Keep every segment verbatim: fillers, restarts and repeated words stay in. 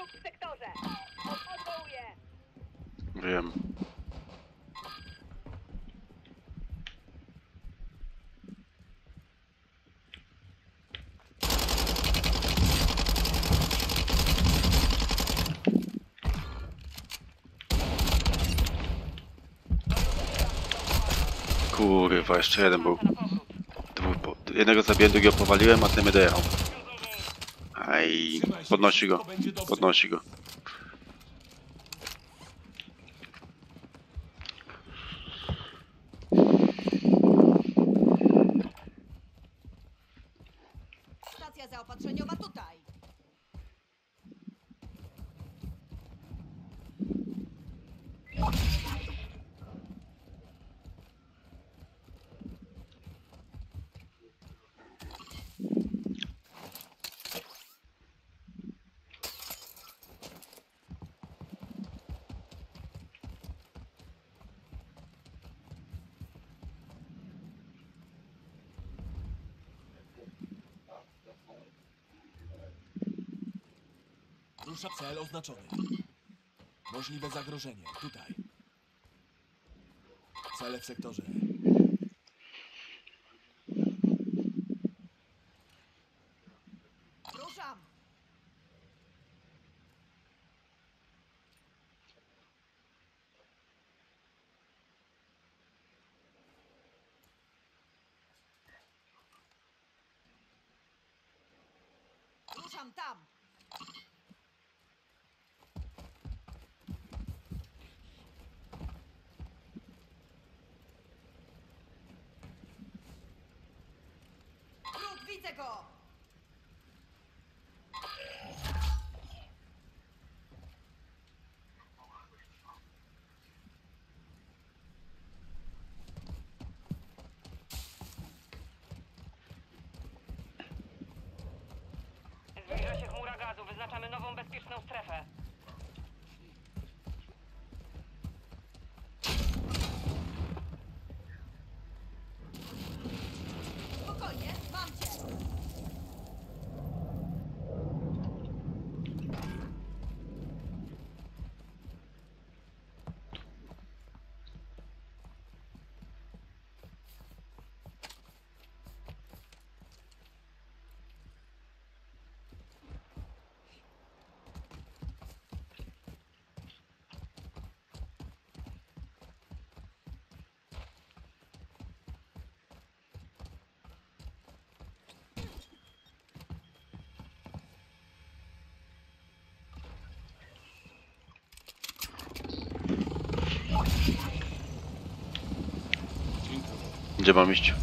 Wróg w sektorze. Odwołuję. Wiem. Kurwa, jeszcze jeden był. Dwóch, jednego zabiłem, drugiego powaliłem, a ten mnie dojechał. Aj, podnosi go, podnosi go. Stacja zaopatrzeniowa tutaj. Rusza cel oznaczony. Możliwe zagrożenie. Tutaj. Cele w sektorze. Ruszam. Ruszam tam. Wróg, widzę go. Zbliża się chmura gazu. Wyznaczamy nową bezpieczną strefę. Spokojnie, mam cię. Gdzie mam iść?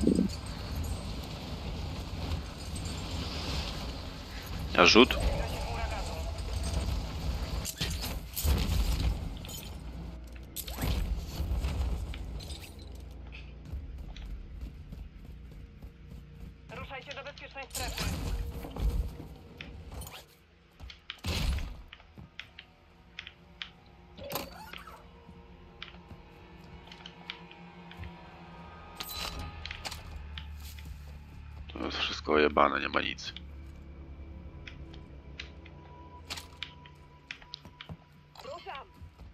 A rzut? Ruszajcie do bezpiecznej strefy. To jest wszystko ojebane, nie ma nic. Ruszam.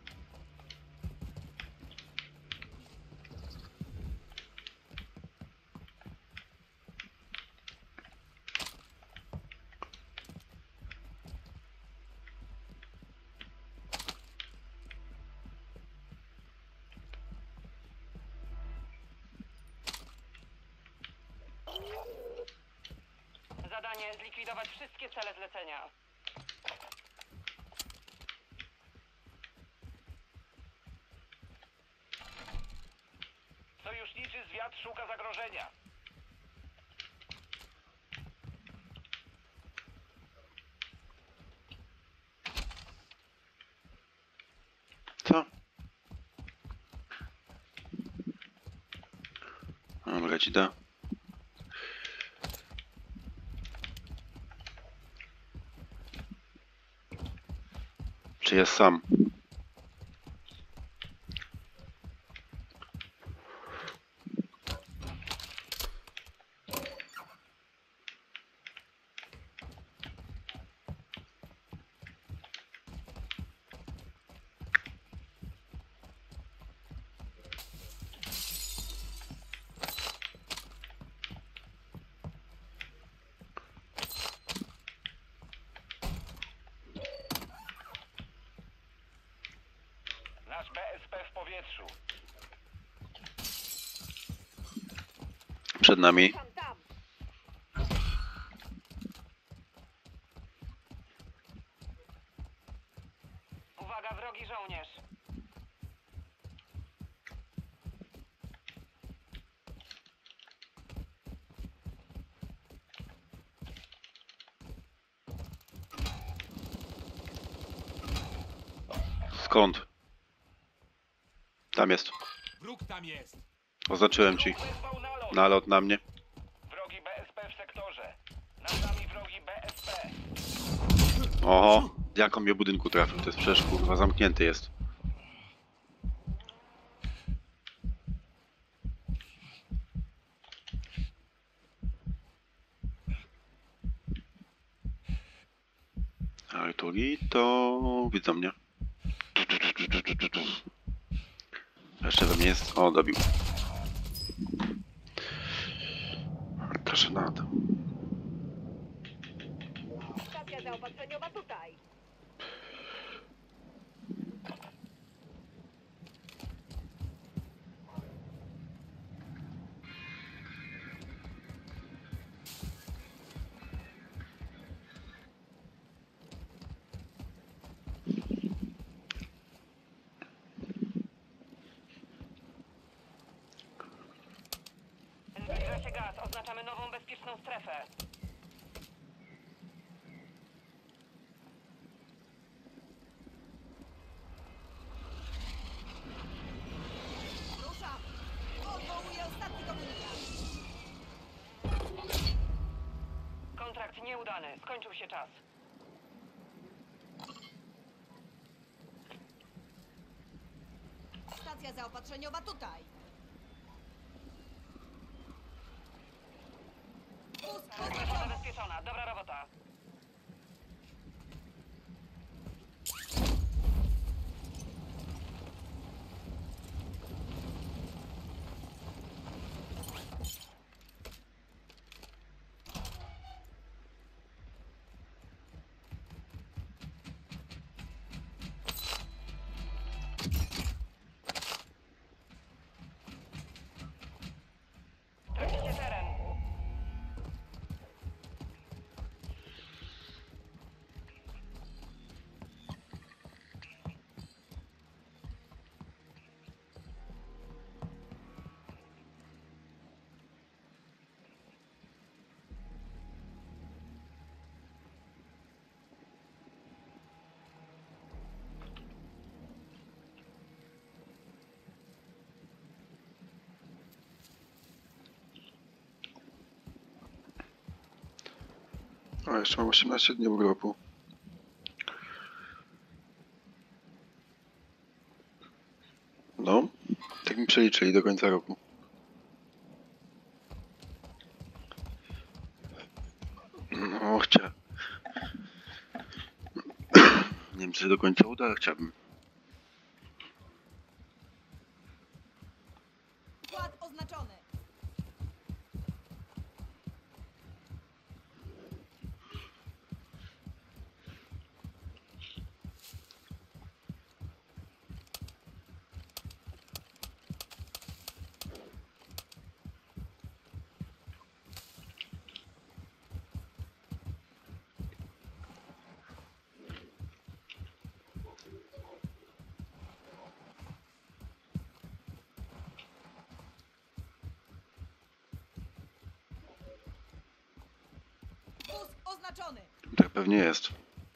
Zadanie: zlikwidować wszystkie cele zlecenia. Sojuszniczy zwiat szuka zagrożenia. Co? Dobra, ci da. Czy jest sam? Przed nami. Ruszam tam. Uwaga, wrogi żołnierz. Skąd? Tam jest. Wróg tam jest. Oznaczyłem ci. Wezwał nalot. Nalot na mnie. Wrogi B S P w sektorze. Nad nami wrogi B S P. Oho, jak on mnie budynku trafił? To jest przecież kurwa zamknięty jest. Arturito, widzą mnie. Jeszcze we mnie jest. O, dobił. Kaszenada. Stacja zaopatrzeniowa tutaj. Zbliża się gaz. Oznaczamy nową bezpieczną strefę. Ruszam. Odwołuję ostatni komunikat. Kontrakt nieudany. Skończył się czas. Stacja zaopatrzeniowa tutaj. Wóz Strefa oznaczony. zabezpieczona. Dobra robota. Tracicie teren. O, jeszcze mam osiemnaście dni urlopu. No, tak mi przeliczyli do końca roku. No, chciałem. Nie wiem, czy się do końca uda, ale chciałbym. Skład oznaczony. Wóz oznaczony. Tak pewnie jest.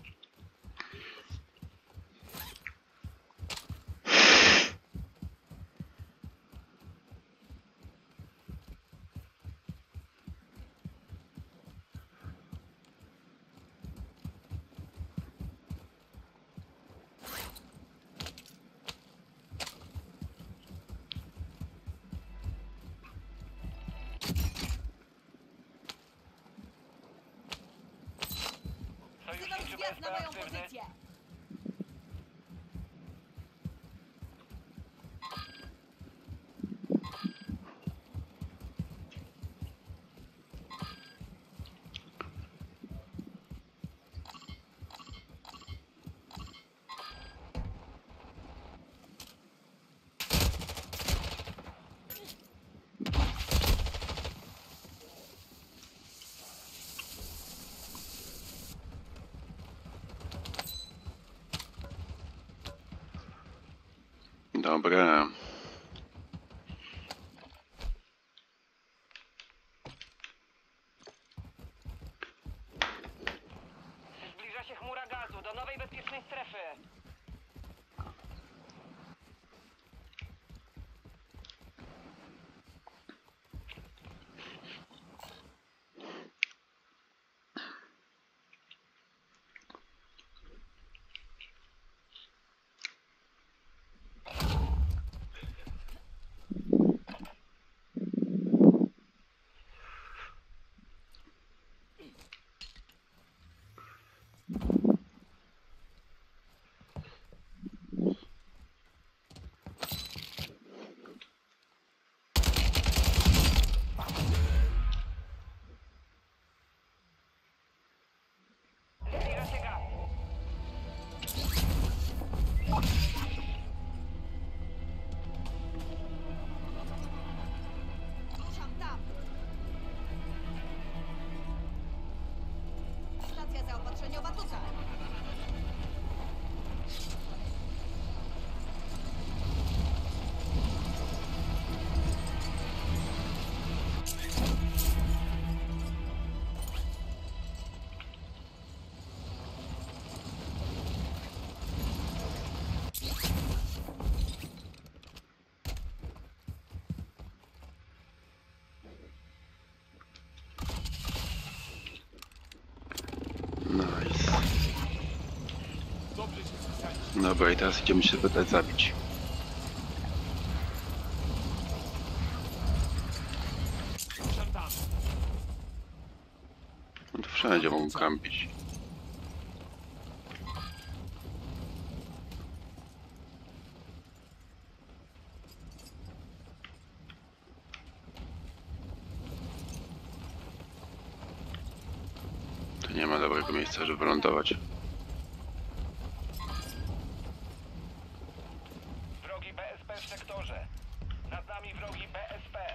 Wzywam Sojuszniczy zwiat na B S P moją aktywny. pozycję. Dobra. Zbliża się chmura gazu do nowej bezpiecznej strefy. Zbliża się gaz. Ruszam tam. Stacja zaopatrzeniowa tutaj. Nice. Dobrze się spisaliście. Dobra, i teraz idziemy się dać zabić. Ruszam tam. No to wszędzie mogą kampić. Tu nie ma dobrego miejsca, żeby wylądować. Wrogi B S P w sektorze. Nad nami wrogi B S P.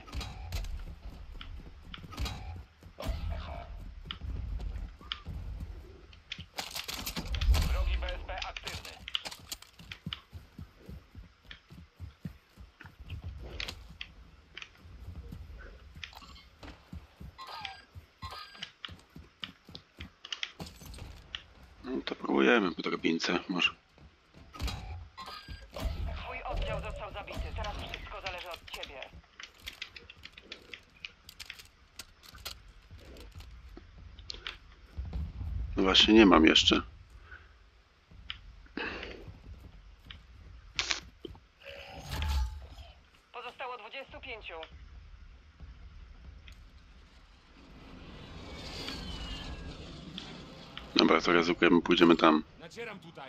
Wrogi B S P aktywny. No to próbujemy po drabince, może. Twój oddział został zabity. Teraz wszystko zależy od ciebie. No właśnie nie mam jeszcze. Pozostało dwudziestu pięciu. Dobra, zaryzykujemy, pójdziemy tam. Nacieram tutaj.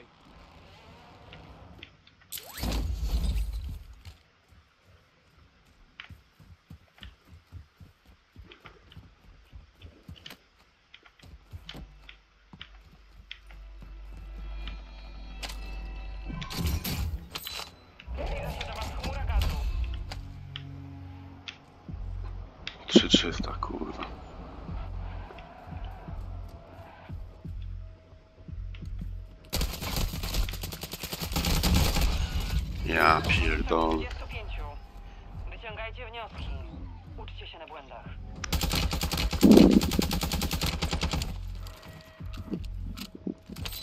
Zbliża się do was chmura gazu. trzy trzysta, kurwa. Ja pierdolę. dwudziestu pięciu. Wyciągajcie wnioski. Uczcie się na błędach.